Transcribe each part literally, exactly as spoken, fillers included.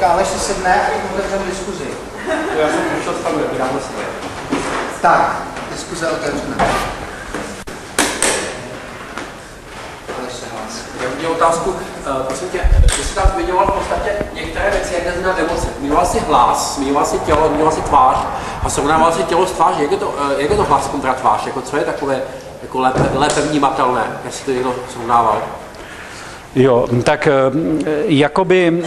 Aleš si sedne a otevřeme diskuzi. Já jsem přišel s tam nebíráme své. Tak, diskuze otevřená. Aleš se hlásí. Já mám otázku, uh, prosím tě, ty jsi tam zmiňoval v podstatě některé věci, jak neznat emoce. Zmiňoval si hlas, zmiňoval si tělo, zmiňoval si tvář a srovnával si tělo s tváří. Jak je to, uh, jak je to hlas kontra tvář? Jako, co je takové jako lépe, lépe vnímatelné, jestli to někdo srovnával? Jo, tak jakoby...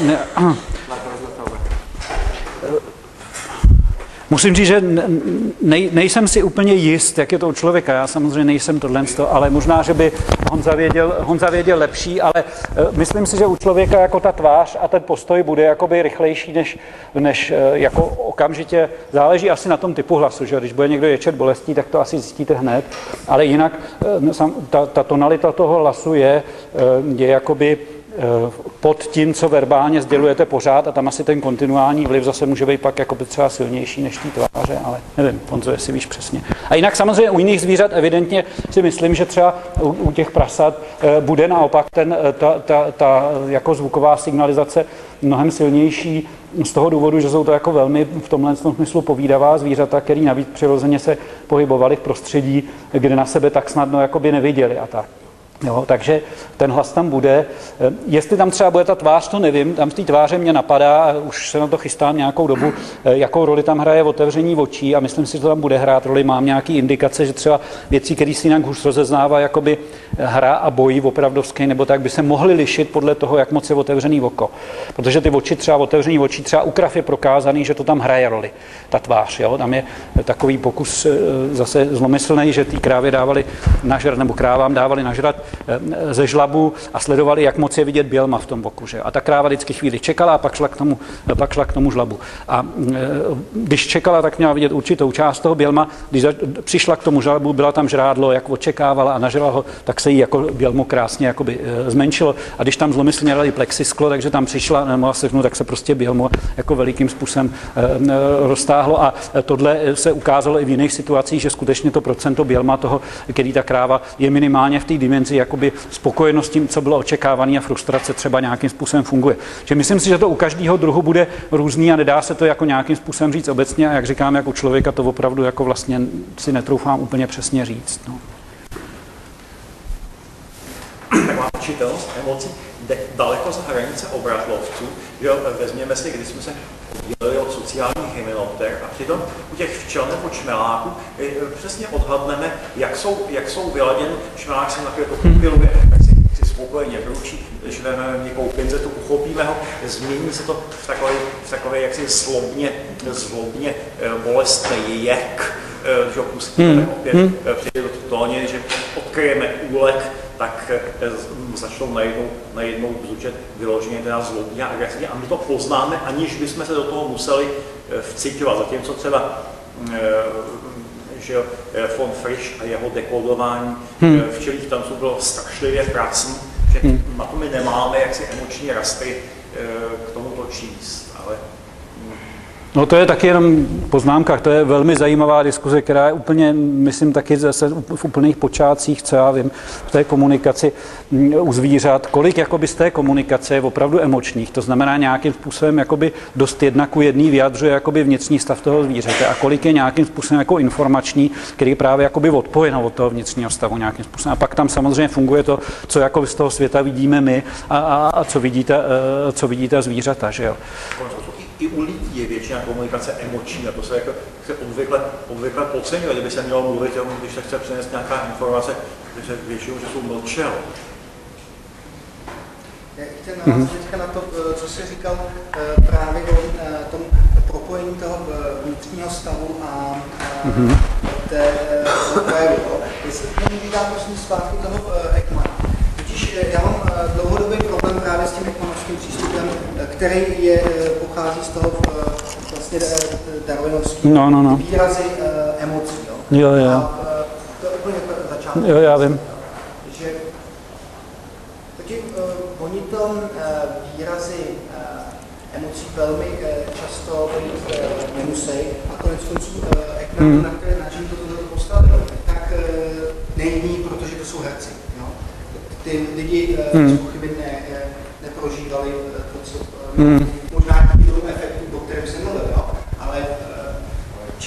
Musím říct, že nej, nejsem si úplně jist, jak je to u člověka. Já samozřejmě nejsem tohle, ale možná, že by Honza věděl, Honza věděl lepší, ale myslím si, že u člověka jako ta tvář a ten postoj bude jakoby rychlejší, než, než jako okamžitě. Záleží asi na tom typu hlasu, že když bude někdo ječet bolestí, tak to asi zjistíte hned, ale jinak ta, ta tonalita toho hlasu je, je jakoby pod tím, co verbálně sdělujete pořád a tam asi ten kontinuální vliv zase může být pak jako třeba silnější než té tváře, ale nevím, Honzo, jestli víš přesně. A jinak samozřejmě u jiných zvířat evidentně si myslím, že třeba u, u těch prasat bude naopak ten, ta, ta, ta jako zvuková signalizace mnohem silnější z toho důvodu, že jsou to jako velmi v tomhle smyslu povídavá zvířata, který navíc přirozeně se pohybovali v prostředí, kde na sebe tak snadno jakoby neviděli a tak. Jo, takže ten hlas tam bude. Jestli tam třeba bude ta tvář, to nevím. Tam z té tváře mě napadá, a už se na to chystám nějakou dobu, jakou roli tam hraje otevření očí a myslím si, že to tam bude hrát roli. Mám nějaký indikace, že třeba věci, které si jinak hůř rozeznává, jakoby hra a boj opravdovský, nebo tak by se mohly lišit podle toho, jak moc je otevřený oko. Protože ty oči, třeba otevření očí, třeba u krav je prokázaný, že to tam hraje roli, ta tvář. Jo? Tam je takový pokus zase zlomyslný, že ty krávy dávali nažrat, nebo krávám dávali nažrat ze žlabu a sledovali, jak moc je vidět bělma v tom boku. Že? A ta kráva vždycky chvíli čekala a pak šla k tomu, pak šla k tomu žlabu. A když čekala, tak měla vidět určitou část toho bělma. Když přišla k tomu žlabu, byla tam žrádlo, jak očekávala a nažrala ho, tak se jí jako bělmo krásně jakoby zmenšilo. A když tam zlomyslně dali plexisklo, takže tam přišla, nemohla sehnout, tak se prostě bělmo jako velikým způsobem roztáhlo. A tohle se ukázalo i v jiných situacích, že skutečně to procento bělma toho, který ta kráva je minimálně v té dimenzi jakoby spokojenost s tím, co bylo očekávané a frustrace třeba nějakým způsobem funguje. Že myslím si, že to u každého druhu bude různý a nedá se to jako nějakým způsobem říct obecně a jak říkám, jako člověka to opravdu jako vlastně si netroufám úplně přesně říct. No. Tak má čitelnost emocí jde daleko za hranice obratlovců, že vezměme si, když jsme se oddělili od sociálních hymenopter a přitom u těch včel nebo čmeláků přesně odhadneme, jak jsou, jak jsou vyladěny. Čmelák se na to popiluje, tak si, si spokojeně vručí, když vezmeme někou pinzetu, uchopíme ho, změní se to v takové, v takové jaksi zlobně, zlobně bolestný jek, že ho pustíme hmm. opět hmm. přijde do tóně, že odkryjeme úlek, tak začnou najednou, najednou bzučet vyloženě teda zlobně a agresivně a my to poznáme, aniž bychom se do toho museli vciťovat. Zatímco třeba že von Frisch a jeho dekodování hmm. včelých tanců bylo strašlivě pracný, že hmm. na to my nemáme jaksi emoční rastry k tomuto číst, ale no to je taky jenom poznámka, to je velmi zajímavá diskuze, která je úplně, myslím, taky zase v úplných počátcích, co já vím, v té komunikaci u zvířat, kolik jakoby z té komunikace je opravdu emočních, to znamená nějakým způsobem jakoby dost jedna ku jedný vyjadřuje jakoby vnitřní stav toho zvířete a kolik je nějakým způsobem jako informační, který právě jakoby odpojeno od toho vnitřního stavu nějakým způsobem. A pak tam samozřejmě funguje to, co jako z toho světa vidíme my a, a, a co vidíte, co vidíte zvířata, že jo. I u lidí je většina komunikace emoční a to se, jako, se obvykle, obvykle podceňuje, kdyby se mělo mluvit, když se chce přinést nějaká informace, že se většinou, že jsou mlčel. Já chci navázat teďka na to, co jsi říkal právě o tom propojení toho vnitřního stavu a, a mm-hmm. té projevu. Jestli mě vydá prosím zpátky toho Ekmana. Totiž já mám dlouhodobý problém právě s tím ekmanovským přístupem, který je, pochází z toho vlastně darwinovského no, no, no. výrazy emocí. Jo, jo. jo. A to je úplně začátek. Jo, já vím. Že totiž uh, oni to uh, výrazy uh, emocí velmi uh, často uh, nemusí a konec konců uh, Ekman, hmm. na, na čem to postavil, tak uh, není, protože to jsou herci. No. Ty lidi uh, hmm. pochyby ne, neprožívali to, co uh, hmm. možná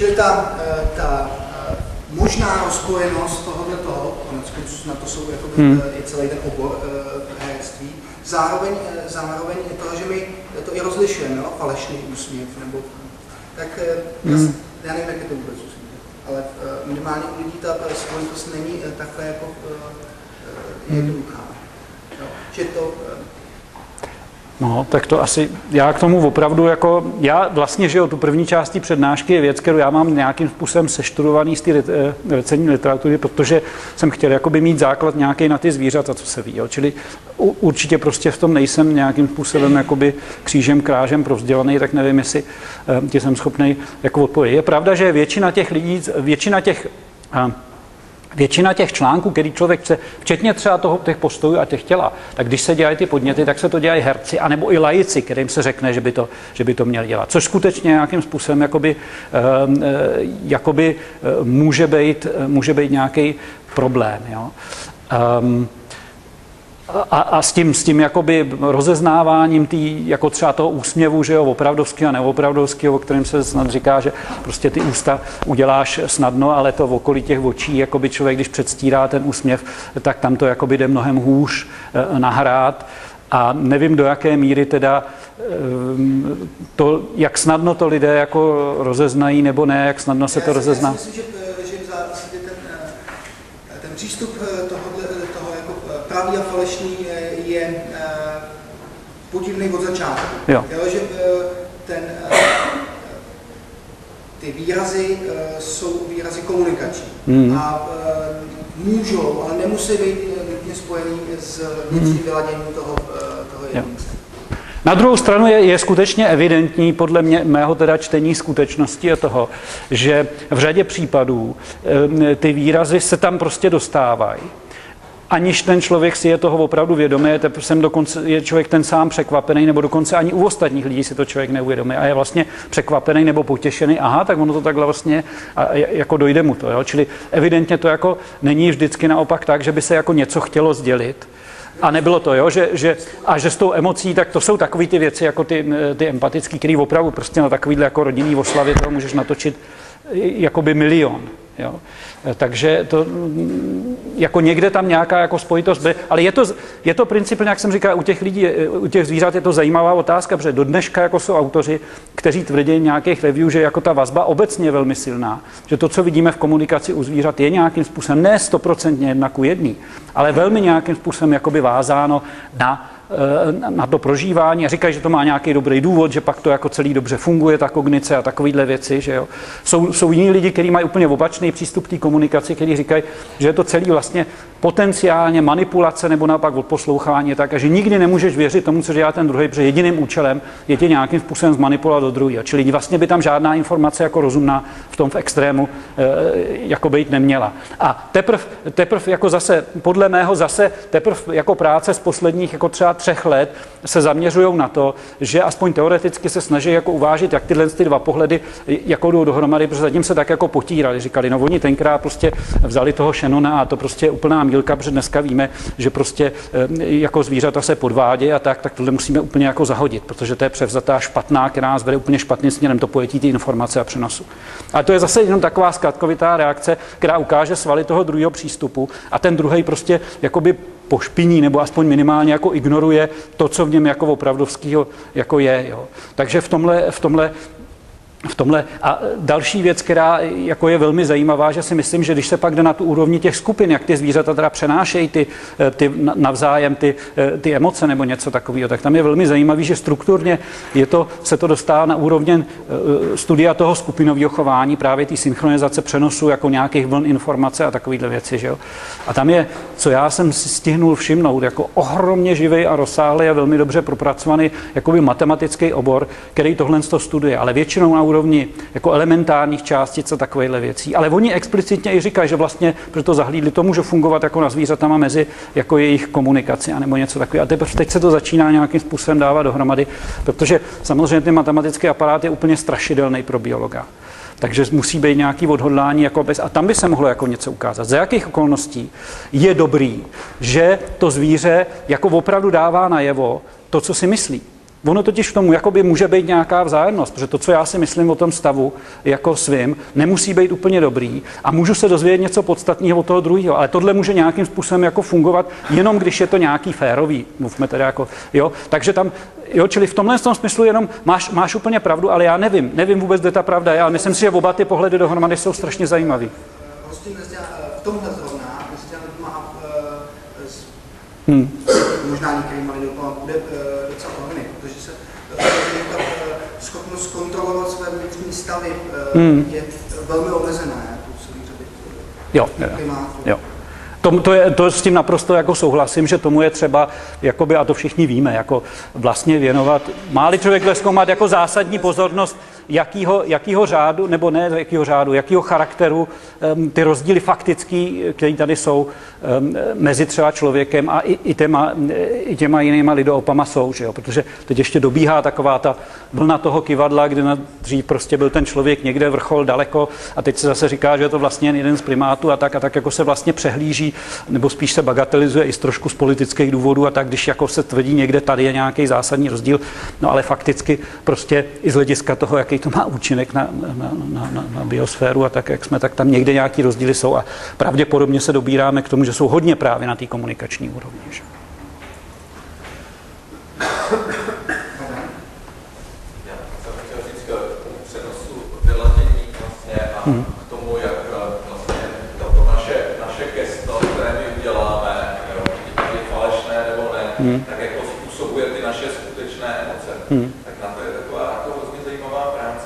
čili ta, ta možná rozpojenost tohohle toho, konec na to jsou jako hmm. i celý ten obor herectví, zároveň, zároveň toho, že my to i rozlišujeme, no? Falešný úsměv, nebo tak hmm. já nevím, jak je to vůbec úsměv, ale minimálně u lidí ta spojitost není takhle jako jednoduchá. No, že to, No, tak to asi, já k tomu opravdu jako, já vlastně, že jo, tu první části přednášky je věc, kterou já mám nějakým způsobem seštudovaný z té recenzní literatury, protože jsem chtěl jakoby mít základ nějaký na ty zvířata, co se ví, jo. Čili určitě prostě v tom nejsem nějakým způsobem jakoby křížem, krážem provzdělaný, tak nevím, jestli tě jsem schopný jako odpovědět. Je pravda, že většina těch lidí, většina těch Většina těch článků, který člověk chce, včetně třeba toho, těch postojů a těch těla, tak když se dělají ty podněty, tak se to dělají herci, anebo i laici, kterým se řekne, že by to, že by to měli dělat. Což skutečně nějakým způsobem jakoby, jakoby může být, může být nějaký problém. Jo. Um, A, a s tím, s tím jakoby rozeznáváním tý, jako třeba toho úsměvu, že jo, opravdovského a neopravdovského, o kterém se snad říká, že prostě ty ústa uděláš snadno, ale to v okolí těch očí, jakoby člověk, když předstírá ten úsměv, tak tam to jakoby jde mnohem hůř eh, nahrát. A nevím, do jaké míry teda to, jak snadno to lidé jako rozeznají, nebo ne, jak snadno se to rozezná. Já si myslím, že, že v zásadě ten, ten přístup tohohle, toho jako pravý a falešný je, je podivný od začátku. Jo. Jo, že ten, ty výrazy jsou výrazy komunikační mm. a můžou, ale nemusí být nutně spojený s vnitřním vyladěním toho, toho jedince. Na druhou stranu je, je skutečně evidentní, podle mě, mého teda čtení skutečnosti a toho, že v řadě případů ty výrazy se tam prostě dostávají. Aniž ten člověk si je toho opravdu vědomý, je, jsem dokonce, je člověk ten sám překvapený, nebo dokonce ani u ostatních lidí si to člověk neuvědomí a je vlastně překvapený nebo potěšený, aha, tak ono to takhle vlastně a, jako dojde mu to. Jo? Čili evidentně to jako není vždycky naopak tak, že by se jako něco chtělo sdělit. A nebylo to, jo, že, že, a že s tou emocí, tak to jsou takové ty věci, jako ty, ty empatické, které opravdu prostě na takovýhle jako rodinný oslavě toho můžeš natočit jakoby milion. Jo. Takže to jako někde tam nějaká jako spojitost by, ale je to, je to principně, jak jsem říkal, u těch lidí, u těch zvířat je to zajímavá otázka, protože do dneška jako jsou autoři, kteří tvrdí nějakých review, že jako ta vazba obecně je velmi silná, že to, co vidíme v komunikaci u zvířat, je nějakým způsobem ne stoprocentně jedna ku jedný, ale velmi nějakým způsobem jakoby vázáno na na to prožívání a říkají, že to má nějaký dobrý důvod, že pak to jako celý dobře funguje, ta kognice a takovýhle věci, že jo. Jsou, jsou jiní lidi, kteří mají úplně opačný přístup k té komunikaci, kteří říkají, že je to celý vlastně potenciálně manipulace nebo naopak odposlouchání tak, a že nikdy nemůžeš věřit tomu, co dělá ten druhý, protože jediným účelem je tě nějakým způsobem zmanipulovat do druhého. Čili vlastně by tam žádná informace jako rozumná v tom v extrému e, jako být neměla. A teprv, teprv jako zase, podle mého zase, teprv jako práce z posledních jako třeba třech let se zaměřují na to, že aspoň teoreticky se snaží jako uvážit, jak tyhle ty dva pohledy jako jdou dohromady, protože zatím se tak jako potírali. Říkali, no oni tenkrát prostě vzali toho Shannona a to prostě je úplná mýlka, protože dneska víme, že prostě jako zvířata se podvádějí a tak, tak tohle musíme úplně jako zahodit, protože to je převzatá špatná, která nás vede úplně špatným směrem, to pojetí ty informace a přenosu. A to je zase jenom taková zkratkovitá reakce, která ukáže svaly toho druhého přístupu a ten druhý prostě jakoby pošpiní nebo aspoň minimálně jako ignoruje to, co v něm jako opravdovského jako je. Jo. Takže v tomhle, v tomhle V tomhle. A další věc, která jako je velmi zajímavá, že si myslím, že když se pak jde na tu úrovni těch skupin, jak ty zvířata teda přenášejí ty, ty navzájem ty, ty emoce nebo něco takového, tak tam je velmi zajímavý, že strukturně je to, se to dostává na úrovně studia toho skupinového chování, právě ty synchronizace přenosu jako nějakých vln informace a takovéhle věci. Že jo? A tam je, co já jsem si stihnul všimnout, jako ohromně živý a rozsáhlý a velmi dobře propracovaný jakoby matematický obor, který tohle studuje, ale většinou na úrovni jako elementárních částic a takovéhle věcí. Ale oni explicitně i říkají, že vlastně, protože to zahlídli, to může fungovat jako na zvířatama mezi jako jejich komunikaci, anebo něco takového. A teprve teď se to začíná nějakým způsobem dávat dohromady, protože samozřejmě ten matematický aparát je úplně strašidelný pro biologa. Takže musí být nějaký odhodlání jako bez, a tam by se mohlo jako něco ukázat. Za jakých okolností je dobrý, že to zvíře jako opravdu dává najevo to, co si myslí. Ono totiž v tom jakoby může být nějaká vzájemnost, protože to, co já si myslím o tom stavu jako svým, nemusí být úplně dobrý a můžu se dozvědět něco podstatného od toho druhého, ale tohle může nějakým způsobem jako fungovat, jenom když je to nějaký férový, mluvme tedy jako, jo, takže tam, jo, čili v tomhle tom smyslu jenom máš, máš úplně pravdu, ale já nevím, nevím vůbec, kde ta pravda je, ale myslím si, že oba ty pohledy dohromady jsou strašně zajímavý. Prostě v tomhle zrovna, mezi těmi lidma Hmm. možná některýma lidma bude docela ohromný, protože se schopnost kontrolovat své vnitřní stavy hmm. je velmi omezená, jako celý řady jo, primátů. Jo. To, to, je, to s tím naprosto jako souhlasím, že tomu je třeba, jakoby, a to všichni víme, jako vlastně věnovat, má-li člověk zkoumat jako zásadní pozornost, jakýho, jakýho řádu, nebo ne jakýho řádu, jakýho charakteru um, ty rozdíly faktický, které tady jsou um, mezi třeba člověkem a i, i, těma, i těma jinýma lidoopama jsou, že jo? Protože teď ještě dobíhá taková ta vlna toho kyvadla, kdy na dřív prostě byl ten člověk někde vrchol daleko a teď se zase říká, že je to vlastně jeden z primátů a tak a tak jako se vlastně přehlíží, nebo spíš se bagatelizuje i z trošku z politických důvodů a tak, když jako se tvrdí někde tady je nějaký zásadní rozdíl, no ale fakticky prostě i z hlediska toho, jaký to má účinek na, na, na, na, na biosféru a tak, jak jsme, tak tam někde nějaký rozdíly jsou a pravděpodobně se dobíráme k tomu, že jsou hodně právě na té komunikační úrovni. Že? Já jsem chtěl říct k přenosu vyladění vlastně a hmm. k tomu, jak vlastně to naše, naše gesto, které my uděláme, je falešné nebo ne, hmm. tak jako způsobuje ty naše skutečné emoce. Hmm. Tak na to je taková jako hrozně zajímavá práce,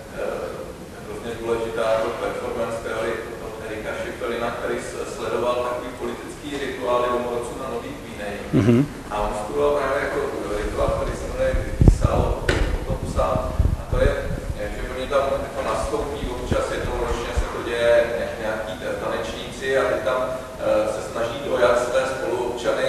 hrozně důležitá jako performance teorie od Erika Schiffelina, který sledoval takový politický rituály domorodců na Nových Gvineji. Hmm. A on studoval právě jako rituál, který se jmenuje Písal, potom psal. A to je, že oni tam jako nastoupí občas, jednou ročně se to děje nějaký tanečníci a ty tam se snaží dojat své spoluobčany,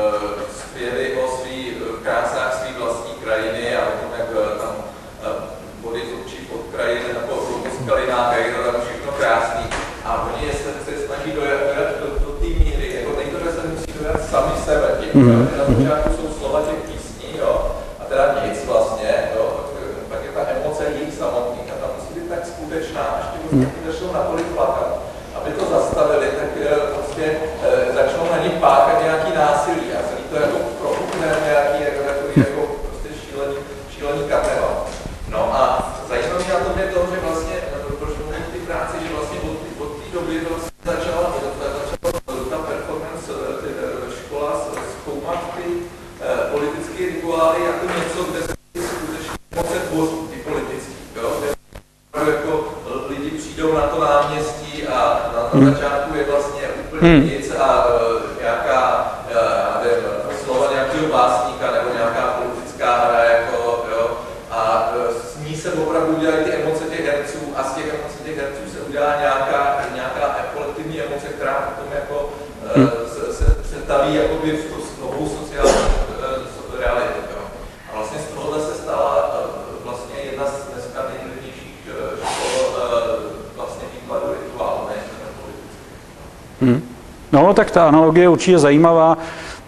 zpěvy o svých krásách svý vlastní krajiny a o tom, jak tam vody z očí pod krajiny nebo o skalinách, jak je to tam všechno krásný. A oni se, se snaží dojat, dojat do, do té míry, jako nejprve se musí dojat sami sebe. Těch, mm-hmm. Na počátku jsou slova těch písní, jo, a teda nic vlastně, jo, pak je ta emoce jich samotných a ta musí být tak skutečná, až ty vlastně začnou natolik plakat. Aby to zastavili, tak prostě začnou na ní páchat nějaký násilí a celý to jako propukne nějaký jako, takový jako prostě šílený, šílený kamera. No a zajímavé na tom je to, že vlastně, proč mluvím ty práci, že vlastně od, od té doby vlastně začala, začala ta performance škola zkoumat ty eh, politické rituály jako něco, kde se skutečně moce tvoří, ty politické, jo? Kde jako lidi přijdou na to náměstí a na, na začátku je vlastně úplně nic a uh, nějaká uh, slova nějakého básníka nebo nějaká politická hra jako, jo, a uh, s ní se opravdu udělají ty emoce těch herců a z těch emocí těch herců se udělá nějaká, nějaká kolektivní emoce, která potom jako uh, se, se, se taví jakoby v tu novou sociální uh, realitu. Jo. A vlastně z tohohle se stala uh, vlastně jedna z dneska nejvlivnějších uh, škol uh, vlastně výkladu rituálu, ne politický. Hmm. No, tak ta analogie je určitě zajímavá,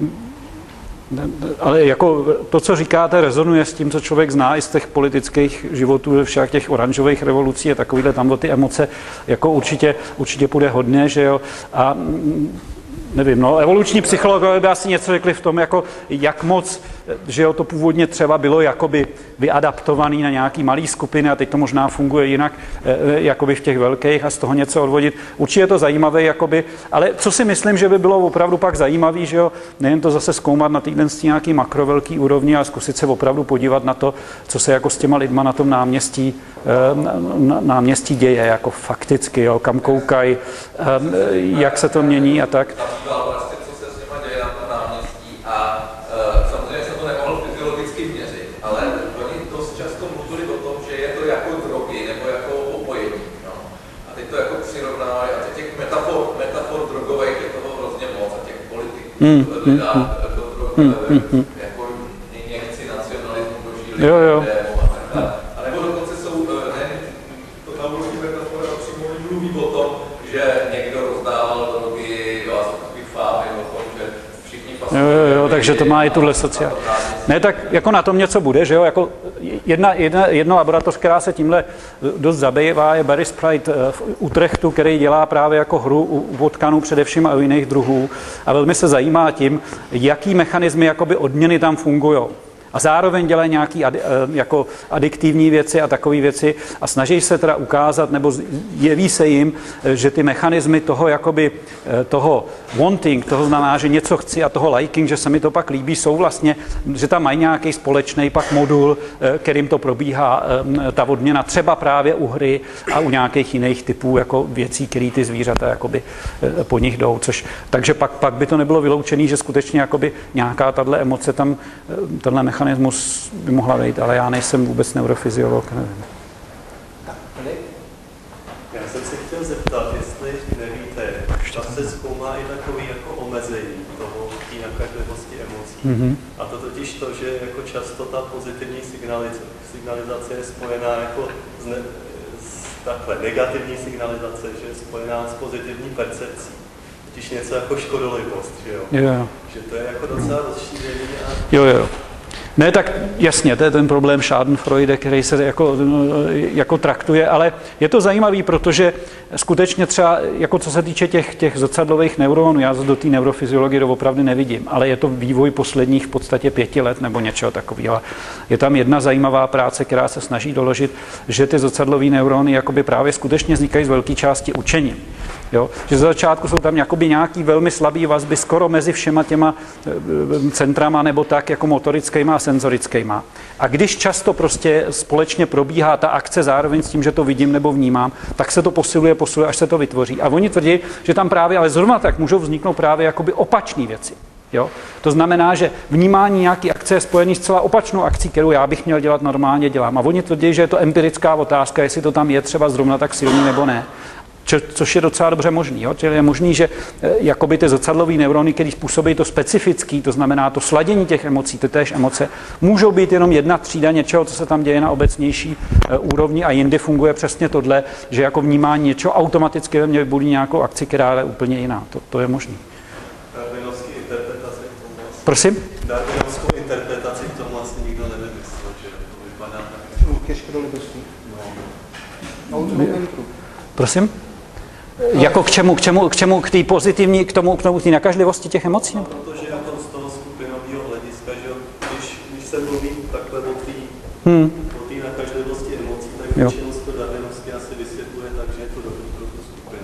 ale jako to, co říkáte, rezonuje s tím, co člověk zná i z těch politických životů, však těch oranžových revolucí a takovýhle, tam o ty emoce jako určitě, určitě půjde hodně, že jo, a nevím, no, evoluční psychologové by asi něco řekli v tom, jako jak moc, že jo, to původně třeba bylo jakoby vyadaptovaný na nějaký malý skupiny a teď to možná funguje jinak, jakoby v těch velkých a z toho něco odvodit. Určitě je to zajímavé, jakoby, ale co si myslím, že by bylo opravdu pak zajímavé, že jo, nejen to zase zkoumat na týden z nějaký makrovelký úrovni, ale zkusit se opravdu podívat na to, co se jako s těma lidma na tom náměstí, na, náměstí děje, jako fakticky, jo, kam koukají, jak se to mění a tak. Vlastně, co se s nima děje na tom náměstí a uh, samozřejmě jsem to nemohl fyziologicky měřit, ale oni dost často mluvili o tom, že je to jako drogy nebo jako opojení. No. A teď to jako přirovnávali a těch metafor, metafor drogových je toho hrozně moc a těch politiků mm, mm, dá mm, do drog, mm, mm, jako někdy nacionalismu dožili démo a tak dále. A nebo dokonce jsou, ne, to náboženské metafory přímo mluví o tom, že někdo rozdával drogy, jo, a jsou takový fámy o tom, že všichni Jo, jo, jo, takže to má i tuhle sociální. Ne, tak jako na tom něco bude, že jo, jako jedna, jedna, jedna laboratoř, která se tímhle dost zabývá, je Barry Sprite v Utrechtu, který dělá právě jako hru u vodkanů především a u jiných druhů a velmi se zajímá tím, jaký mechanismy jakoby odměny tam fungují. A zároveň dělají nějaké adi, jako adiktivní věci a takové věci a snaží se teda ukázat, nebo jeví se jim, že ty mechanismy toho, jakoby, toho wanting, toho znamená, že něco chci a toho liking, že se mi to pak líbí, jsou vlastně, že tam mají nějaký společný pak modul, kterým to probíhá ta odměna, třeba právě u hry a u nějakých jiných typů jako věcí, které ty zvířata jakoby po nich jdou. Což, takže pak, pak by to nebylo vyloučené, že skutečně jakoby nějaká tato emoce tam, tenhle mechanismus by mohla být, ale já nejsem vůbec neurofyziolog, nevím. Já jsem se chtěl zeptat, jestli nevíte, že se zkoumá i takový jako omezení toho té nakažlivosti emocí. Mm-hmm. A to totiž to, že jako často ta pozitivní signalizace, signalizace je spojená jako s, ne, s takhle negativní signalizace, že je spojená s pozitivní percepcí. Totiž něco jako škodolivost, že jo? Jo. Že to je jako docela rozšířený a... Jo, jo. Ne, tak jasně, to je ten problém Schadenfreude, který se jako, jako traktuje, ale je to zajímavý, protože skutečně třeba, jako co se týče těch, těch zrcadlových neuronů, já do té neurofyziologie opravdu nevidím, ale je to vývoj posledních v podstatě pěti let nebo něčeho takového. Je tam jedna zajímavá práce, která se snaží doložit, že ty zrcadlové neurony jakoby právě skutečně vznikají z velké části učením. Jo? Že za začátku jsou tam jakoby nějaký velmi slabý vazby skoro mezi všema těma centrama nebo tak jako motorickýma a senzorickýma. A když často prostě společně probíhá ta akce zároveň s tím, že to vidím nebo vnímám, tak se to posiluje, posiluje, až se to vytvoří. A oni tvrdí, že tam právě, ale zrovna tak můžou vzniknout právě jakoby opačné věci. Jo? To znamená, že vnímání nějaké akce je spojený s celá opačnou akcí, kterou já bych měl dělat normálně, dělám. A oni tvrdí, že je to empirická otázka, jestli to tam je třeba zrovna tak silný nebo ne. Což je docela dobře možný. Jo? Čili je možný, že jakoby ty zrcadlové neurony, které způsobí to specifický, to znamená to sladění těch emocí, ty též emoce, můžou být jenom jedna třída něčeho, co se tam děje na obecnější úrovni a jindy funguje přesně tohle, že jako vnímání něčeho automaticky ve mně vybudí nějakou akci, která je úplně jiná. To, to je možný. Darwinovský interpretaci k tomu asi... Prosím? Darwinovskou interpretaci k tomu asi nikdo nevymyslel, že to vypadá tak. Ke škodolivosti. No. Prosím? Jako k čemu, k čemu, k čemu, k té pozitivní, k tomu, k tomu, k té nakažlivosti těch emocí? No, protože jako z toho skupinového hlediska, že když, když se mluví takhle o té hmm. nakažlivosti emocí, tak většinou to Darwinovsky asi vysvětluje tak, že je to dobrý pro tu skupinu.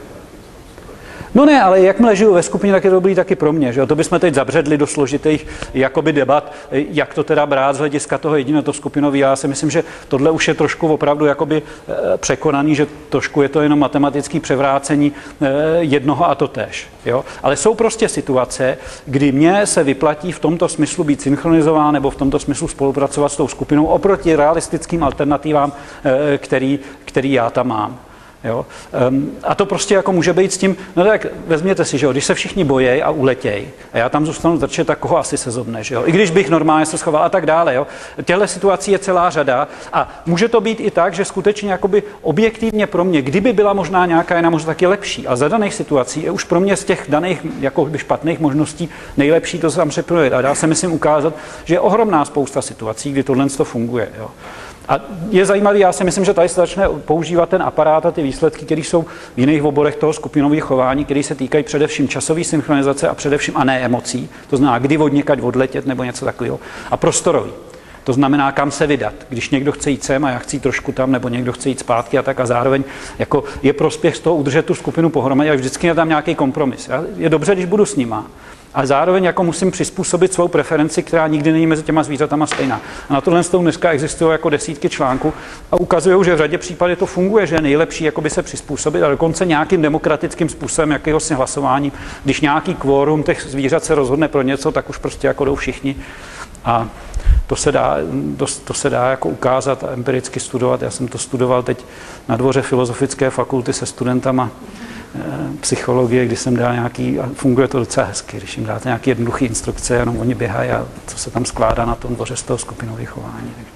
No ne, ale jakmile žiju ve skupině, tak je to dobrý taky pro mě. Že? To bychom teď zabředli do složitých jakoby debat, jak to teda brát z hlediska toho jediného to skupinový. Já si myslím, že tohle už je trošku opravdu jakoby překonaný, že trošku je to jenom matematické převrácení jednoho a to též. Jo? Ale jsou prostě situace, kdy mně se vyplatí v tomto smyslu být synchronizován nebo v tomto smyslu spolupracovat s tou skupinou oproti realistickým alternativám, který, který já tam mám. Jo? Um, a to prostě jako může být s tím, no tak vezměte si, že jo, když se všichni bojejí a uletějí a já tam zůstanu drčet, tak koho asi se zobne, že jo? I když bych normálně se schoval a tak dále, jo? Těchto situací je celá řada a může to být i tak, že skutečně jakoby objektivně pro mě, kdyby byla možná nějaká jiná možnost, tak je lepší. A za daných situací je už pro mě z těch daných jako špatných možností nejlepší to tam přeprojít. A dá se myslím ukázat, že je ohromná spousta situací, kdy tohle to funguje, jo? A je zajímavý, já si myslím, že tady se začne používat ten aparát a ty výsledky, které jsou v jiných oborech toho skupinového chování, které se týkají především časové synchronizace a především a ne emocí, to znamená, kdy od někať odletět nebo něco takového, a prostorový. To znamená, kam se vydat. Když někdo chce jít sem a já chci trošku tam, nebo někdo chce jít zpátky a tak a zároveň jako je prospěch z toho udržet tu skupinu pohromadě, ale vždycky je tam nějaký kompromis. Je dobře, když budu s nima. A zároveň jako musím přizpůsobit svou preferenci, která nikdy není mezi těma zvířatama stejná. A na tohle dneska existují jako desítky článků a ukazují, že v řadě případů to funguje, že je nejlepší jakoby se přizpůsobit a dokonce nějakým demokratickým způsobem jakéhosi hlasování, když nějaký kvórum těch zvířat se rozhodne pro něco, tak už prostě jako jdou všichni. A to se dá, to, to se dá jako ukázat a empiricky studovat. Já jsem to studoval teď na dvoře Filozofické fakulty se studentama psychologie, když jsem dal nějaký, a funguje to docela hezky, když jim dáte nějaké jednoduché instrukce, jenom oni běhají a co se tam skládá na tom dvoře z toho skupinového chování.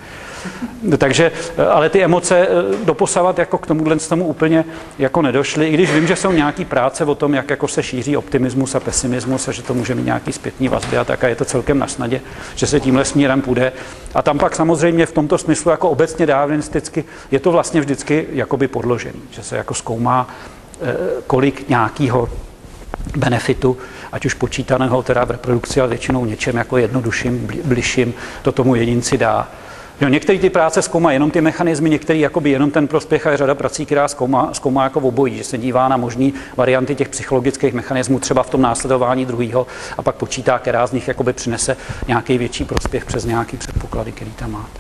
Takže, ale ty emoce doposavat jako k tomuhle tomu úplně jako nedošly, i když vím, že jsou nějaký práce o tom, jak jako se šíří optimismus a pesimismus a že to může mít nějaký zpětný vazby a tak a je to celkem na snadě, že se tímhle směrem půjde. A tam pak samozřejmě v tomto smyslu jako obecně darwinisticky je to vlastně vždycky jakoby podložený, že se jako zkoumá, kolik nějakého benefitu, ať už počítaného teda v reprodukci, ale většinou něčem jako jednodušším, bližším, to tomu jedinci dá. Jo, některé ty práce zkoumají jenom ty mechanismy, některé jakoby jenom ten prospěch a je řada prací, která zkoumá, zkoumá jako obojí, že se dívá na možné varianty těch psychologických mechanismů třeba v tom následování druhého a pak počítá, která z nich jakoby přinese nějaký větší prospěch přes nějaký předpoklady, který tam máte.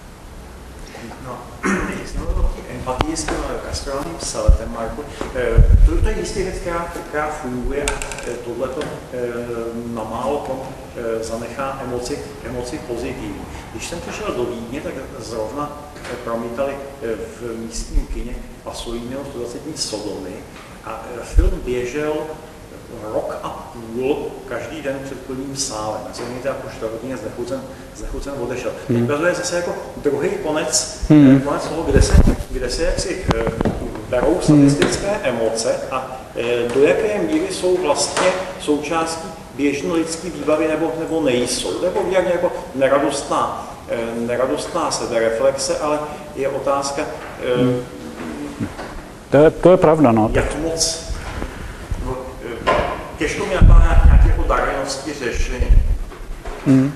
Empatii s tím kastrálním seletem, Marku. To je jistě věc, která, která funguje a tohleto na málo tom zanechá emoci, emoci pozitivní. Když jsem přišel do Vídně, tak zrovna promítali v místním kině Pasoliniho sto dvacet dní Sodomy a film běžel rok a půl každý den před plným sálem. Já jsem někde jako čtvrthodně znechucen, znechucen odešel. Hmm. Teď je zase jako druhý konec, hmm. konec toho, kde se, kde se jaksi berou statistické hmm. emoce a do jaké míry jsou vlastně součástí běžné lidské výbavy nebo, nebo nejsou. Nebo nějak jako neradostná, neradostná sebereflexe, ale je otázka, hmm. to, je, to je pravda, no. Jak moc těžko mi napadá nějaké jako darvenosti řešení. Hmm.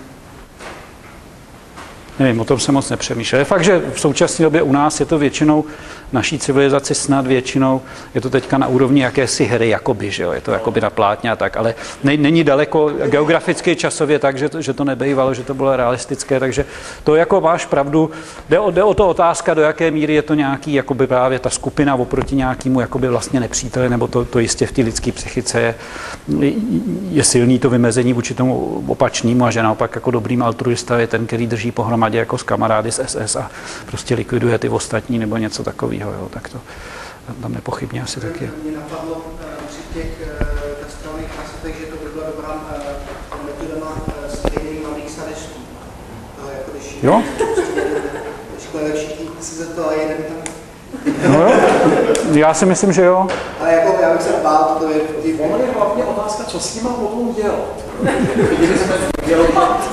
Nevím, o tom jsem moc nepřemýšlel. Je fakt, že v současné době u nás je to většinou, naší civilizaci snad většinou, je to teďka na úrovni jakési hry, jakoby, že jo, je to jakoby na plátně a tak, ale ne, není daleko geograficky časově tak, že to, že to nebejvalo, že to bylo realistické, takže to jako máš pravdu, jde o, jde o to otázka, do jaké míry je to nějaký, jakoby právě ta skupina oproti nějakému jakoby vlastně nepříteli, nebo to, to jistě v té lidské psychice je, je silný to vymezení vůči tomu opačnému a že naopak jako dobrým altruista je ten, který drží pohromadě jako s kamarády z S S a prostě likviduje ty ostatní nebo něco takového. Jo, tak to tam nepochybně asi tak je. Mě napadlo při těch kastrálních prasetech, že to by byla dobrá metoda na stejný malých sadečků. Jako když jo? Když všichni si za to a jeden tam... No jo, já si myslím, že jo. Ale jako já bych se bál, to je... Ono je hlavně otázka, co s nima potom dělat. Kdyby jsme dělali,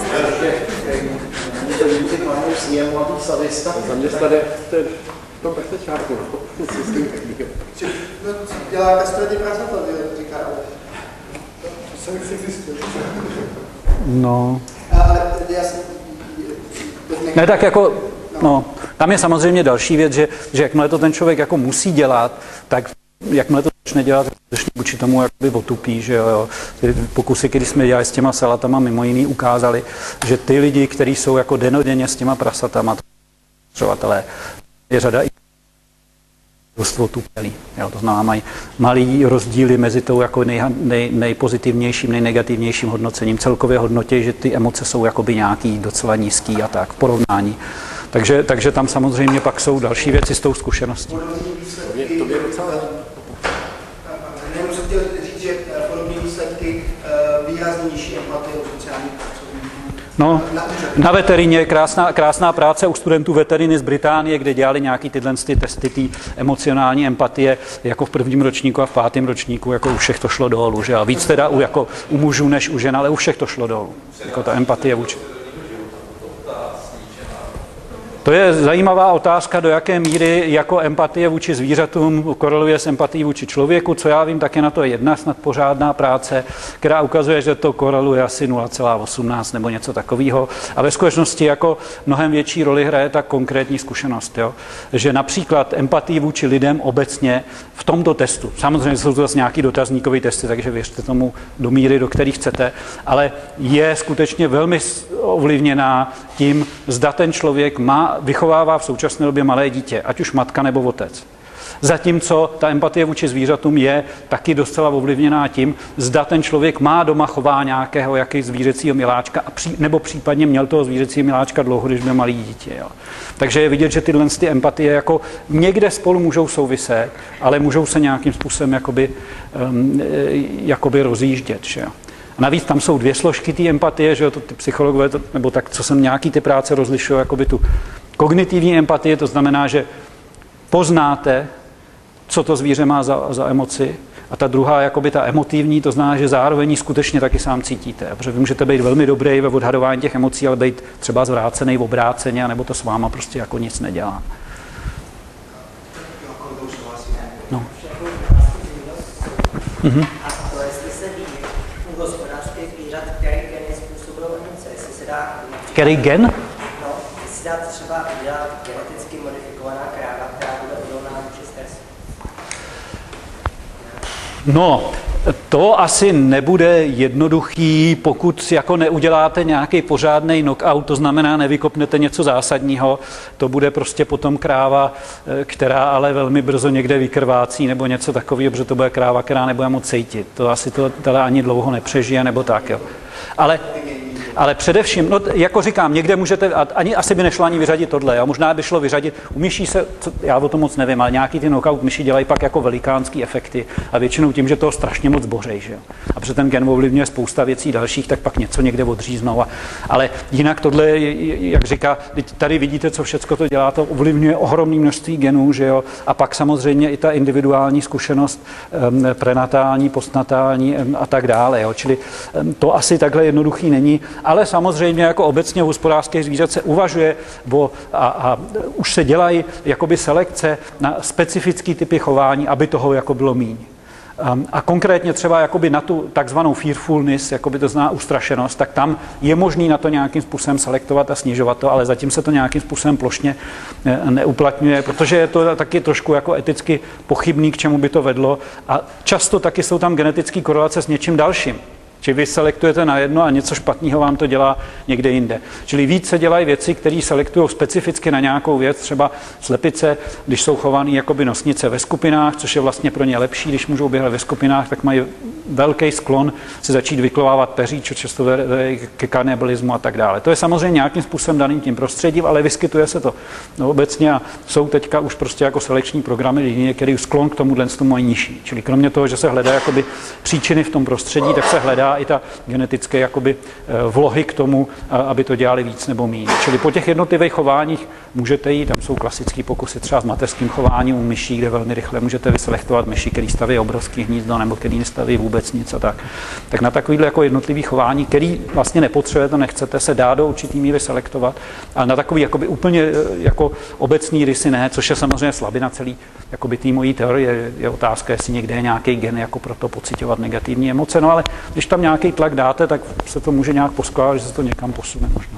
že lidi mají sněm a tu sadista. Zaměstnat je to prstečárku, no. No, dělá kastradě prasata, říká. To jsem si zjistil. No. Ale já jsem... Ne, tak jako, no, tam je samozřejmě další věc, že, že jakmile to ten člověk jako musí dělat, tak jakmile to začne dělat, začne vůči tomu jakoby otupí, že jo, jo. Ty pokusy, když jsme dělali s těma salatama, mimo jiný ukázali, že ty lidi, kteří jsou jako denodenně s těma prasatama, třovatelé, je řada i dost otupělý. Jo, to znamená, mají malý rozdíly mezi tou jako nej, nej, nejpozitivnějším, nejnegativnějším hodnocením. Celkově hodnotí, že ty emoce jsou jakoby nějaký docela nízký a tak v porovnání. Takže, takže tam samozřejmě pak jsou další věci s tou zkušeností. To je docela... Jenom jsem chtěl říct, že podobné výsledky výraznější empatie o sociálních pracovníků. No, na veterině krásná, krásná práce u studentů veteriny z Británie, kde dělali nějaký tyhle ty testy té emocionální empatie, jako v prvním ročníku a v pátém ročníku, jako u všech to šlo dolů, že? A víc teda u, jako, u mužů než u žen, ale u všech to šlo dolů, jako ta empatie vůči. To je zajímavá otázka, do jaké míry jako empatie vůči zvířatům koreluje s empatií vůči člověku. Co já vím, tak je na to jedna snad pořádná práce, která ukazuje, že to koreluje asi nula celá osmnáct nebo něco takového. A ve skutečnosti jako mnohem větší roli hraje ta konkrétní zkušenost. Jo? Že například empatii vůči lidem obecně v tomto testu, samozřejmě jsou to zase nějaký dotazníkový testy, takže věřte tomu do míry, do kterých chcete, ale je skutečně velmi ovlivněná tím, zda ten člověk má, vychovává v současné době malé dítě, ať už matka nebo otec. Zatímco ta empatie vůči zvířatům je taky docela ovlivněná tím, zda ten člověk má doma chová nějakého jaký zvířecího miláčka a pří, nebo případně měl toho zvířecího miláčka dlouho, když byl malý dítě. Jo. Takže je vidět, že tyhle ty empatie jako někde spolu můžou souviset, ale můžou se nějakým způsobem jakoby, um, jakoby rozjíždět. Že jo. A navíc tam jsou dvě složky té empatie, že jo, to ty psychologové, to, nebo tak, co jsem nějaký ty práce rozlišují, jakoby tu kognitivní empatie, to znamená, že poznáte, co to zvíře má za, za emoci, a ta druhá, jakoby ta emotivní, to znamená, že zároveň skutečně taky sám cítíte. Protože vy můžete být velmi dobrý ve odhadování těch emocí, ale být třeba zvrácený v obráceně, nebo to s váma prostě jako nic nedělá. No. Mhm. A to, jestli se ví u hospodářských zvířat, který geny způsobují emoce, jestli se dá... Který gen? No, jestli se dá třeba udělat geneticky modifikovaná kráva, která bude odolná vůči stresu. No, to asi nebude jednoduchý, pokud jako neuděláte nějaký pořádný knockout, to znamená nevykopnete něco zásadního, to bude prostě potom kráva, která ale velmi brzo někde vykrvácí nebo něco takového, protože to bude kráva, která nebude moc cítit. To asi to teda ani dlouho nepřežije nebo tak, jo. Ale Ale především, no, jako říkám, někde můžete, ani asi by nešlo ani vyřadit tohle, jo? Možná by šlo vyřadit, u myší se, co, já o tom moc nevím, ale nějaký ty knockout myší dělají pak jako velikánský efekty a většinou tím, že toho strašně moc bořej, že jo. A protože ten gen ovlivňuje spousta věcí dalších, tak pak něco někde odříznou. A, ale jinak tohle, jak říká, tady vidíte, co všecko to dělá, to ovlivňuje ohromné množství genů, že jo. A pak samozřejmě i ta individuální zkušenost, um, prenatální, postnatální um, a tak dále, jo. Čili um, to asi takhle jednoduchý není. Ale samozřejmě jako obecně v hospodářských zvířat se uvažuje o, a, a už se dělají jakoby selekce na specifické typy chování, aby toho jako bylo míň. Um, a konkrétně třeba jakoby na tu takzvanou fearfulness, jakoby to zná ustrašenost, tak tam je možný na to nějakým způsobem selektovat a snižovat to, ale zatím se to nějakým způsobem plošně neuplatňuje, protože je to taky trošku jako eticky pochybný, k čemu by to vedlo a často taky jsou tam genetické korelace s něčím dalším. Čili vy selektujete na jedno a něco špatného vám to dělá někde jinde. Čili víc se dělají věci, které selektují specificky na nějakou věc, třeba slepice, když jsou chovaný jakoby nosnice ve skupinách, což je vlastně pro ně lepší, když můžou běhat ve skupinách, tak mají velký sklon se začít vyklovávat peří, čo často vede ke kanibalismu a tak dále. To je samozřejmě nějakým způsobem daným tím prostředím, ale vyskytuje se to no, obecně a jsou teďka už prostě jako selekční programy linie, který sklon k tomuhle tomu mají nižší. Čili kromě toho, že se hledá jakoby příčiny v tom prostředí, tak se hledá i ta genetické jakoby vlohy k tomu, aby to dělali víc nebo méně. Čili po těch jednotlivých chováních můžete jít, tam jsou klasické pokusy třeba s mateřským chováním u myší, kde velmi rychle můžete vyselektovat myši, který staví obrovský hnízdo nebo který nestaví vůbec nic a tak. Tak na takovýhle jako jednotlivý chování, který vlastně nepotřebujete, nechcete, se dá do určitý míry selektovat, ale na takový jakoby úplně jako obecný rysy ne, což je samozřejmě slabina celý jakoby té mojí teorie, je otázka, jestli někde je nějaký gen jako pro to pociťovat negativní emoce, no ale když tam nějaký tlak dáte, tak se to může nějak poskládat, že se to někam posune možná.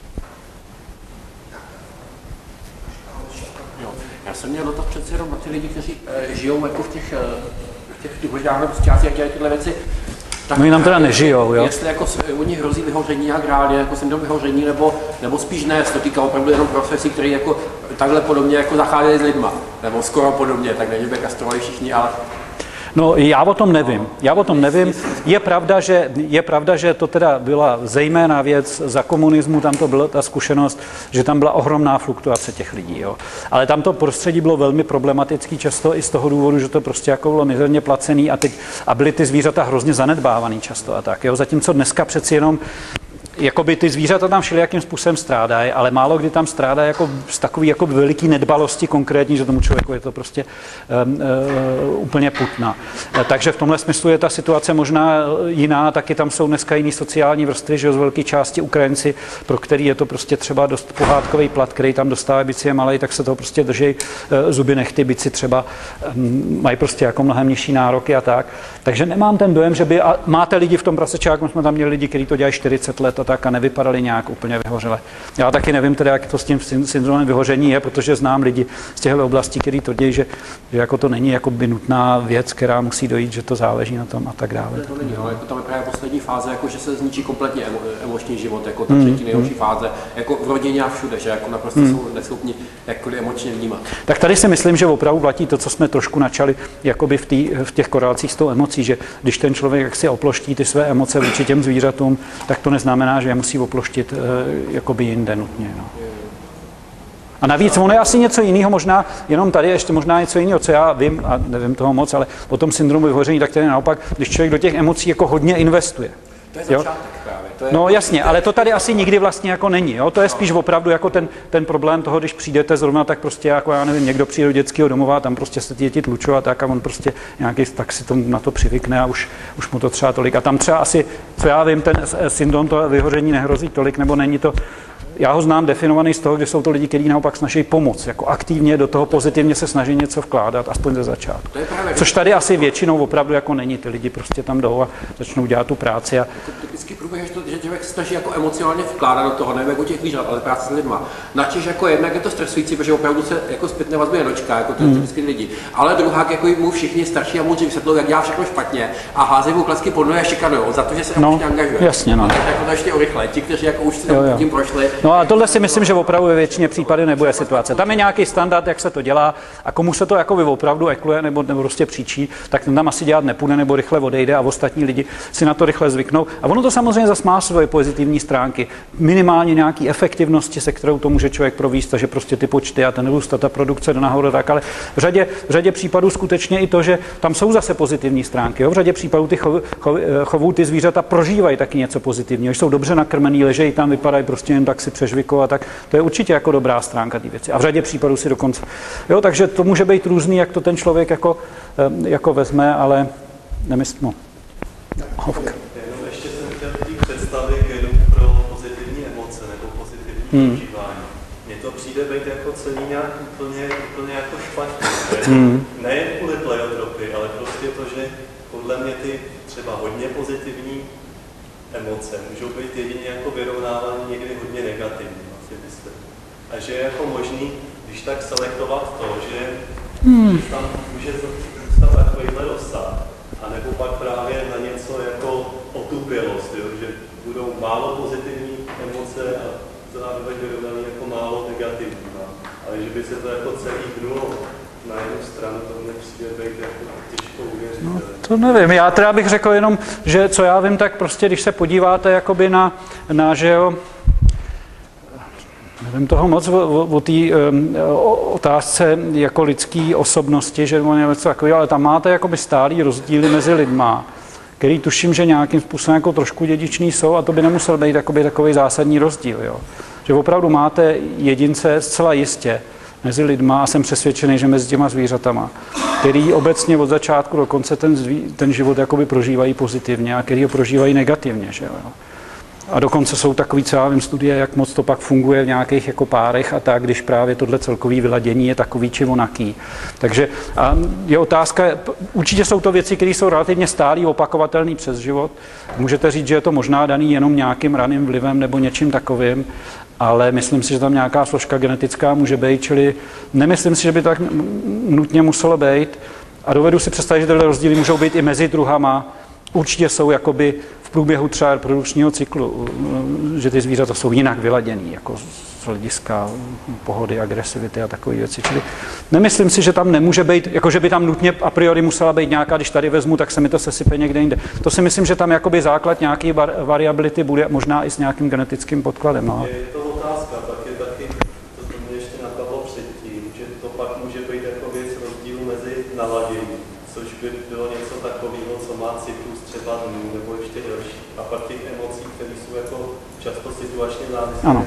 Jo. Já jsem měl dotaz přece jenom na ty lidi, kteří e, žijou jako v těch, v těch důležitých částech, jak dělají tyhle věci. Tak, no nám teda nežijou, jo? Jestli jako u nich hrozí vyhoření jak reálně, jako syndrom vyhoření, nebo, nebo spíš ne, to týká opravdu jenom profesí, které jako takhle podobně jako zacházejí s lidma, nebo skoro podobně, tak nevím, jak kastrovali všichni, ale... No já o tom nevím, já o tom nevím. Je pravda, že, je pravda, že to teda byla zejména věc za komunismu, tam to byla ta zkušenost, že tam byla ohromná fluktuace těch lidí, jo. Ale tam to prostředí bylo velmi problematický, často i z toho důvodu, že to prostě jako bylo mizerně placený a, teď, a byly ty zvířata hrozně zanedbávaný často a tak, jo. Zatímco dneska přeci jenom jakoby ty zvířata tam všelijakým způsobem strádají, ale málo kdy tam strádají jako z takový jako veliký nedbalosti konkrétní, že tomu člověku je to prostě um, uh, úplně putná. Takže v tomhle smyslu je ta situace možná jiná, taky tam jsou dneska jiný sociální vrstvy, že z velké části Ukrajinci, pro který je to prostě třeba dost pohádkový plat, který tam dostává, byť je malej, tak se toho prostě drží uh, zuby nechty, byť si třeba um, mají prostě jako mnohem nižší nároky a tak. Takže nemám ten dojem, že by, a máte lidi v tom prasečáku, jsme tam měli lidi, kteří to dělají čtyřicet let a tak a nevypadali nějak úplně vyhořele. Já taky nevím teda, jak to s tím syndromem vyhoření je, protože znám lidi z těchto oblastí, kteří to dějí, že, že jako to není jako by nutná věc, která musí dojít, že to záleží na tom a tak dále. To není, no, jako tam je právě poslední fáze, jako že se zničí kompletně emo, emoční život, jako ta třetí nejhorší fáze, jako v rodině a všude, že jako naprosto mm. jsou neschopni jakkoliv emočně vnímat. Tak tady si myslím, že opravdu platí to, co jsme trošku načali jakoby v, tý, v těch korelacích s tou emocí, že když ten člověk jak si oploští ty své emoce vůči těm zvířatům, tak to neznamená, že je musí oploštit uh, jakoby jinde nutně. No. A navíc ono je asi něco jiného, možná jenom tady ještě možná něco jiného, co já vím, a nevím toho moc, ale o tom syndromu vyhoření, tak tady naopak, když člověk do těch emocí jako hodně investuje. To je Jo? začátek právě. To je No jasně, ale to tady asi nikdy vlastně jako není. Jo? To je spíš opravdu jako ten, ten problém toho, když přijdete zrovna, tak prostě jako já nevím, někdo přijde do dětského domova, tam prostě se ty děti tlučou a tak a on prostě nějaký, tak si to na to přivykne a už, už mu to třeba tolik. A tam třeba asi, co já vím, ten syndrom toho vyhoření nehrozí tolik, nebo není to. Já ho znám definovaný z toho, že jsou to lidi, kteří naopak snaží pomoct, jako aktivně do toho pozitivně se snaží něco vkládat, aspoň ze začátku. To je právě, Což tady asi většinou opravdu jako není, ty lidi prostě tam jdou a začnou dělat tu práci. A... Typický průběh je to, že člověk se snaží jako emocionálně vkládat do toho, nevím, jako těch výžad, ale práce s lidma. Načež jako jednak je to stresující, protože opravdu se jako zpětné vazby nedočká, jako to Hmm. typicky lidi. Ale druhá, jako mu všichni starší a moudří vysvětlou, jak dělá všechno špatně a hází mu klacky pod nohy a šikanujou za to, že se No, emočně angažuje. jasně, no. A tak jako to ještě urychle, ti, kteří jako už si Jo, jo. tím prošli. No a tohle si myslím, že opravdu ve většině případů nebude situace. Tam je nějaký standard, jak se to dělá a komu se to jako opravdu ekluje nebo, nebo prostě příčí, tak ten tam asi dělat nepůjde nebo rychle odejde a ostatní lidi si na to rychle zvyknou. A ono to samozřejmě zase má svoje pozitivní stránky. Minimálně nějaký efektivnosti, se kterou to může člověk provést, takže prostě ty počty a ten růst a ta produkce jde nahoru, tak, ale v řadě, v řadě případů skutečně i to, že tam jsou zase pozitivní stránky. Jo? V řadě případů ty chov, chov, chovů ty zvířata prožívají taky něco pozitivního. Jsou dobře nakrmený, ležejí tam, vypadají prostě jen tak si přežvikou a tak. To je určitě jako dobrá stránka té věci. A v řadě případů si dokonce. Jo, takže to může být různý, jak to ten člověk jako, jako vezme, ale nemyslím. No. Hovka. Jenom ještě jsem chtěl ty představy genů pro pozitivní emoce nebo pozitivní Hmm. prožívání. Mně to přijde být jako celý nějak úplně, úplně jako špatně. Ne? Hmm. Nejen kvůli pleiotropy, ale prostě to, že podle mě ty třeba hodně pozitivní emoce můžou být jedině jako vyrovnávané někdy hodně negativní. Asi myslím. A že je jako možný, když tak selektovat to, že hmm. tam může zůstat takovýhle rozsah, anebo pak právě na něco jako otupělost, jo? Že budou málo pozitivní emoce a zároveň vyrovnaný jako málo negativní. No? Ale že by se to jako celý hnulo na jednu stranu, to mě přijde být jako těžko uvěřit. No, to nevím, já teda bych řekl jenom, že co já vím, tak prostě když se podíváte jakoby na, na že jo, nevím toho moc o, o, o té um, otázce jako lidské osobnosti, že nebo něco takového, ale tam máte jakoby stálý rozdíly mezi lidma, který tuším, že nějakým způsobem jako trošku dědičný jsou a to by nemusel být jakoby takový zásadní rozdíl. Jo. Že opravdu máte jedince zcela jistě mezi lidma a jsem přesvědčený, že mezi těma zvířatama, který obecně od začátku do konce ten, zví, ten život jakoby prožívají pozitivně a který ho prožívají negativně. Že jo. A dokonce jsou takový, co já vím, studie, jak moc to pak funguje v nějakých jako párech a tak, když právě tohle celkový vyladění je takový či onaký. Takže a je otázka, určitě jsou to věci, které jsou relativně stálý, opakovatelný přes život. Můžete říct, že je to možná daný jenom nějakým raným vlivem nebo něčím takovým, ale myslím si, že tam nějaká složka genetická může být, čili nemyslím si, že by to tak nutně muselo být. A dovedu si představit, že tyhle rozdíly můžou být i mezi druhama. Určitě jsou jakoby v průběhu třeba reprodukčního cyklu, že ty zvířata jsou jinak vyladěný, jako z hlediska pohody, agresivity a takové věci. Čili nemyslím si, že tam nemůže být, jako že by tam nutně a priori musela být nějaká, když tady vezmu, tak se mi to sesype někde jinde. To si myslím, že tam jakoby základ nějaký var, variability bude možná i s nějakým genetickým podkladem. No. Je to otázka, pak je taky, to mě ještě napadlo předtím, že to pak může být jako věc rozdílu mezi naladěním, což by bylo něco takového, co má cyklus třeba dnů nebo ještě delší. A pak těch emocí, které jsou jako často situačně závislé.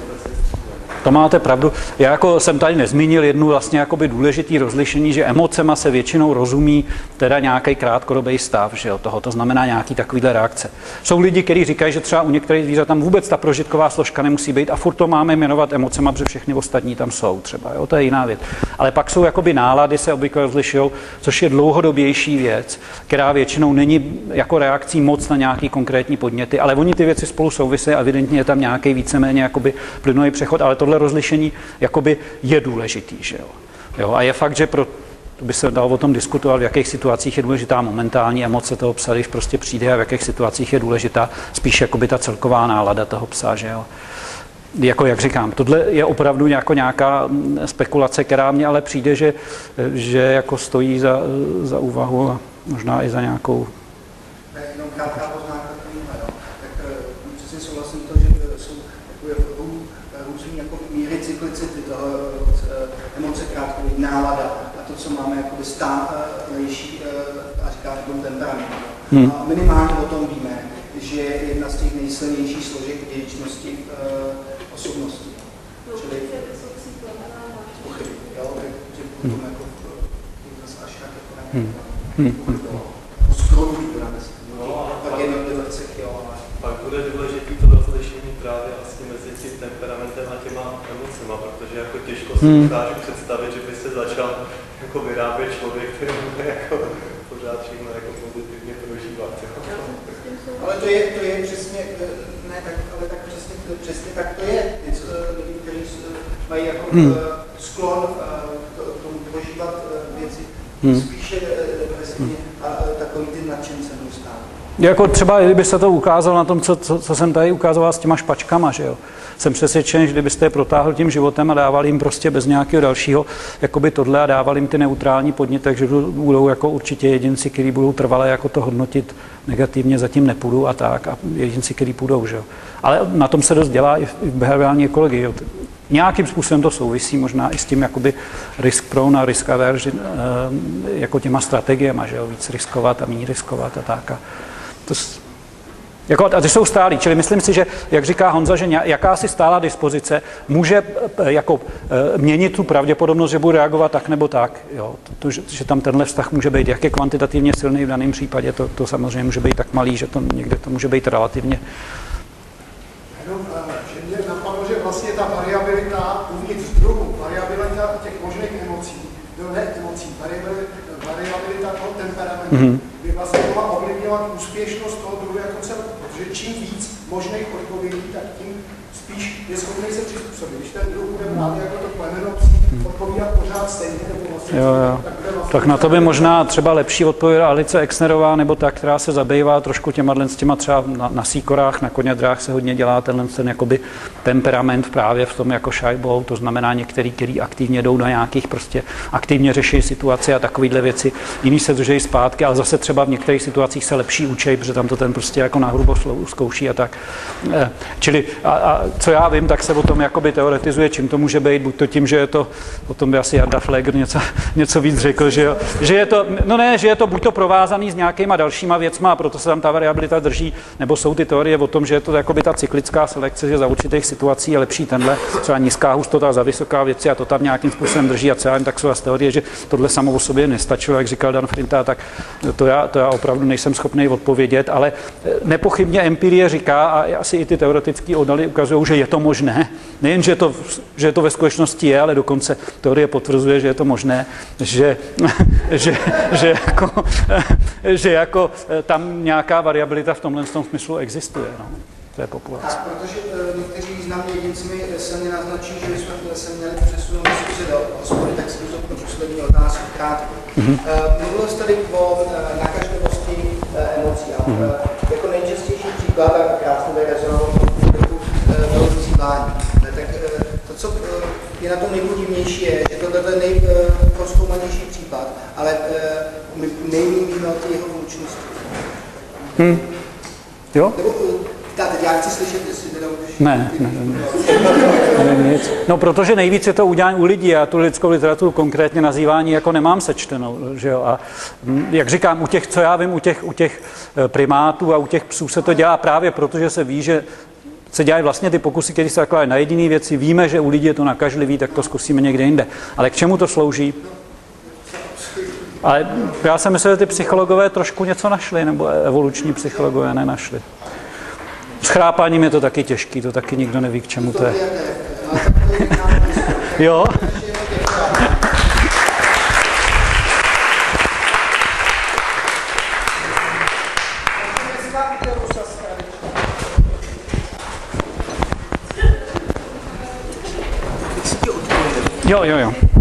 To máte pravdu. Já jako jsem tady nezmínil jednu vlastně jakoby důležitý rozlišení, že emocema se většinou rozumí teda nějaký krátkodobý stav, že jo, toho, to znamená nějaký takovýhle reakce. Jsou lidi, kteří říkají, že třeba u některých zvířat tam vůbec ta prožitková složka nemusí být a furt to máme jmenovat emocema, protože všechny ostatní tam jsou třeba, jo, to je jiná věc. Ale pak jsou jakoby nálady, se obvykle rozlišují, což je dlouhodobější věc, která většinou není jako reakcí moc na nějaký konkrétní podněty, ale oni ty věci spolu souvisí a evidentně je tam nějaký víceméně jakoby plynulý přechod, ale tohle rozlišení jakoby je důležitý, že jo. Jo, a je fakt, že pro to by se dalo o tom diskutovat, v jakých situacích je důležitá momentální emoce toho psa, když prostě přijde a v jakých situacích je důležitá spíš jakoby ta celková nálada toho psa, že jo. Jako jak říkám, tohle je opravdu jako nějaká spekulace, která mě ale přijde, že, že jako stojí za, za úvahu a možná i za nějakou. Jenom krátká poznámka k tomuhle, jo. Tak přesně souhlasím to, že jsou takové různý jako míry cyklicity toho emoce krátkový, nálada a to, co máme jakoby stálejší a říká tomu temperament. Hmm. A minimálně o tom víme, že je jedna z těch nejsilnějších složek dědičnosti uh, osobnosti. Čili pochyby, jo, takže potom jako zase až tak jako ne, po skrodu, pak jednotlivé cechy, jo. Pak bude důležitý to rozlišení právě asi mezi tím temperamentem a těma emocema, protože jako těžko si dokážu představit, že by se začal jako vyrábět člověk, který bude jako pořád všechno jako pozitivně prožívat. Jo. Ale to je, to je přesně, ne, tak, ale tak přesně, přesně tak to je. Lidi, kteří mají jako hmm. sklon k tomu prožívat věci hmm. spíše depresivně a takový ty nadšence neustále. Jako třeba, kdyby se to ukázalo na tom, co, co, co jsem tady ukázoval s těma špačkama, že jo. Jsem přesvědčen, že kdybyste je protáhl tím životem a dával jim prostě bez nějakého dalšího jakoby tohle a dával jim ty neutrální podněty, takže budou jako určitě jedinci, kteří budou trvale jako to hodnotit negativně, zatím nepůjdou a tak. A jedinci, kteří půjdou, že jo. Ale na tom se dost dělá i v, i v behaviorální ekologii. Jo. Nějakým způsobem to souvisí možná i s tím jakoby risk prone a risk aversion, jako těma strategiemi, že jo, víc riskovat a méně riskovat a tak. A to, jako, a ty jsou stálí, čili myslím si, že, jak říká Honza, že jakási stálá dispozice může jako měnit tu pravděpodobnost, že bude reagovat tak nebo tak. Jo. To, že, že tam tenhle vztah může být, jak je kvantitativně silný v daném případě, to, to samozřejmě může být tak malý, že to někde to může být relativně. Jenom, že mě napadlo, že vlastně ta variabilita uvnitř druhu, variabilita těch možných emocí, no ne emocí, variabilita toho temperamentu, mm-hmm. by vlastně mohla ovlivňovat úspěšnost toho druhu jako celku, protože čím víc možných odpovědí, tak tím spíš je schopný se přizpůsobit. Když ten druh bude brát jako to plemeno psí, odpovídat pořád stejně, nebo vlastně, jo, jo. Tak, vlastně tak na to by možná třeba lepší odpověď Alice Exnerová, nebo ta, která se zabývá trošku těma, s těma třeba na, na síkorách, na konědrách se hodně dělá tenhle ten jakoby temperament právě v tom jako šajbou, to znamená některý, který aktivně jdou do nějakých prostě aktivně řeší situace a takovýhle věci, jiný se drží zpátky, ale zase třeba v některých situacích se lepší učej, protože tam to ten prostě jako nahrubo zkouší a tak. Čili a, a co já vím, tak se o tom jakoby teoretizuje, čím to může být, buď to tím, že je to, o tom by asi Jarda Flegr něco, něco víc řekl, že, jo, že je to, no ne, že je to buď to provázaný s nějakýma dalšíma věcma, a proto se tam ta variabilita drží, nebo jsou ty teorie o tom, že je to jakoby ta cyklická selekce, že za určitých situací je lepší tenhle, třeba nízká hustota za vysoká věci a to tam nějakým způsobem drží a celá tak jsou z teorie, že tohle samo o sobě nestačilo, jak říkal Dan Frinta, tak to já, to já opravdu nejsem schopný odpovědět, ale nepochybně empirie říká a asi i ty teoretické oddaly ukazují, že je to možné. Nejen, že to, že to ve skutečnosti je, ale dokonce teorie potvrzuje, že je to možné, že, že, že, jako, že jako tam nějaká variabilita v tomhle tom smyslu existuje. No. To je populace. A protože uh, někteří významní jedinci mi silně naznačí, že bychom se měli přesunout diskuzi do hospody, tak si to poslední otázku krátko. Mm-hmm. Uh, mluvil jste tady o uh, nakažlivosti uh, emocí a uh, mm-hmm. jako nejčastější příklad, a krásně tady rezonoval bylo vzývání. Tak uh, to, co uh, je na tom nejpodivnější, je, že tohle je nejprozkoumanější uh, případ, ale uh, nejméně víme o té jeho vůčnosti. Hmm. Jo? Nebo, uh, teď já chci slyšet, jestli teda už... Ne, ne, ne, ne, nic. No, protože nejvíc je to udělání u lidí, já tu lidskou literaturu konkrétně nazývání jako nemám sečtenou, že jo, a jak říkám, u těch, co já vím, u těch, u těch primátů a u těch psů se to dělá právě proto, že se ví, že se dělají vlastně ty pokusy, které se zakládají na jediné věci, víme, že u lidí je to nakažlivý, tak to zkusíme někde jinde. Ale k čemu to slouží? Ale já jsem myslel, že ty psychologové trošku něco našli, nebo evoluční psychologové nenašli. S chrápáním je to taky těžký, to taky nikdo neví, k čemu to je. Jo? Jo, jo, jo.